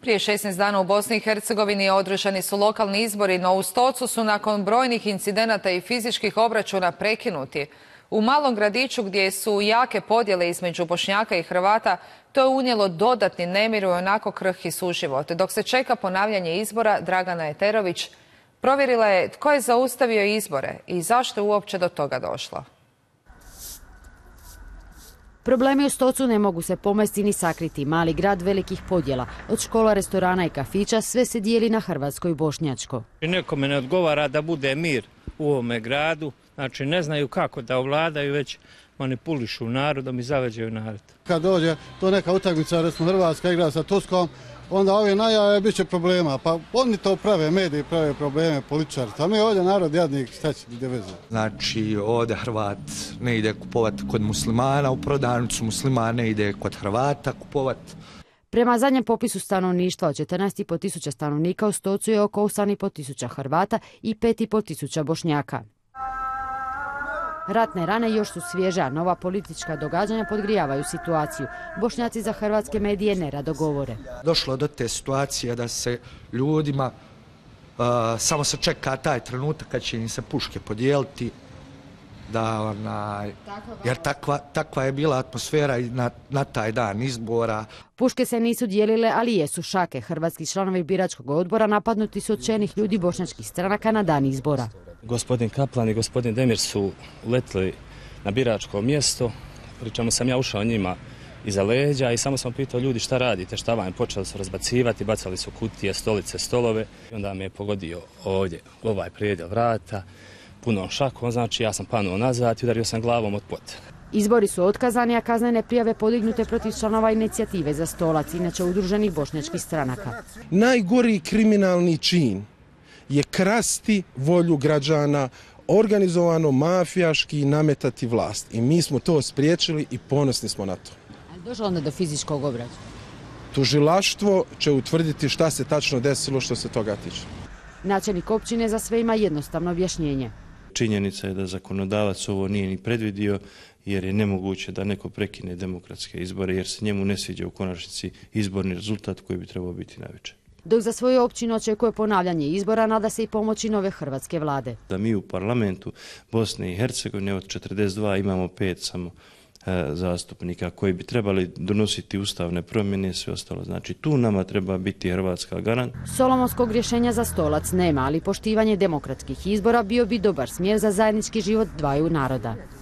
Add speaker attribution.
Speaker 1: Prije 16 dana u Bosni i Hercegovini održani su lokalni izbori, no u Stocu su nakon brojnih incidenata i fizičkih obračuna prekinuti. U malom gradiću gdje su jake podjele između Bošnjaka i Hrvata, to je unijelo dodatni nemir u onako krhki suživot. Dok se čeka ponavljanje izbora, Dragana Eterović provjerila je tko je zaustavio izbore i zašto je uopće do toga došlo.
Speaker 2: Problemi u Stocu ne mogu se pomesti ni sakriti. Mali grad velikih podjela. Od škola, restorana i kafića sve se dijeli na hrvatsko i bošnjačko.
Speaker 3: Nekome ne odgovara da bude mir u ovome gradu. Znači ne znaju kako da ovladaju, već manipulišu narodom i zavađaju narod.
Speaker 4: Kad dođe to neka utakmica, recimo Hrvatska igra sa Turskom, onda ove najave bit će problema. Pa oni to prave, mediji prave probleme, političari. A mi ovdje narod jadnik, šta će gdje veze?
Speaker 5: Znači ovdje Hrvat ne ide kupovati kod muslimana, u prodavnicu musliman ne ide kod Hrvata kupovati.
Speaker 2: Prema zadnjem popisu stanovništva od 14,5 tisuća stanovnika u Stocu je oko 8,5 tisuća Hrvata i 5,5 tisuća Bošnjaka. Ratne rane još su svježe, a nova politička događanja podgrijavaju situaciju. Bošnjaci za hrvatske medije nerado govore.
Speaker 5: Došlo do te situacije da se ljudima samo se čeka taj trenutak kad će im se puške podijeliti. Jer takva je bila atmosfera i na taj dan izbora.
Speaker 2: Puške se nisu dijelile, ali jesu šake. Hrvatski članovi biračkog odbora napadnuti su od čelnih ljudi bošnjačkih stranaka na dan izbora.
Speaker 6: Gospodin Kaplan i gospodin Demir su uletili na biračko mjesto, pri čemu sam ja ušao njima iza leđa i samo sam pitao ljudi šta radite, šta vam, počeli su razbacivati, bacali su kutije, stolice, stolove. I onda me je pogodio ovdje, ovaj prijedel vrata, punom šakom, znači ja sam panuo nazad i udario sam glavom od pod.
Speaker 2: Izbori su otkazani, a kaznene prijave podignute protiv članova inicijative za Stolac, inače udruženih bošnjačkih stranaka.
Speaker 7: Najgori kriminalni čin je krasti volju građana, organizovano mafijaški nametati vlast. I mi smo to spriječili i ponosni smo na to.
Speaker 2: Ali došlo onda do fizičkog obračuna?
Speaker 7: Tužilaštvo će utvrditi šta se tačno desilo što se toga tiče.
Speaker 2: Načelnik općine za sve ima jednostavno objašnjenje.
Speaker 8: Činjenica je da zakonodavac ovo nije ni predvidio, jer je nemoguće da neko prekine demokratske izbore, jer se njemu ne sviđa u konačnici izborni rezultat koji bi trebao biti najveći.
Speaker 2: Dok za svoju općinu očekuje ponavljanje izbora, nada se i pomoći nove hrvatske vlade.
Speaker 8: Da mi u parlamentu Bosne i Hercegovine od 42 imamo 5 samo zastupnika koji bi trebali donositi ustavne promjene i sve ostalo. Znači tu nama treba biti hrvatska garant.
Speaker 2: Solomonskog rješenja za Stolac nema, ali poštivanje demokratskih izbora bio bi dobar smjer za zajednički život dvaju naroda.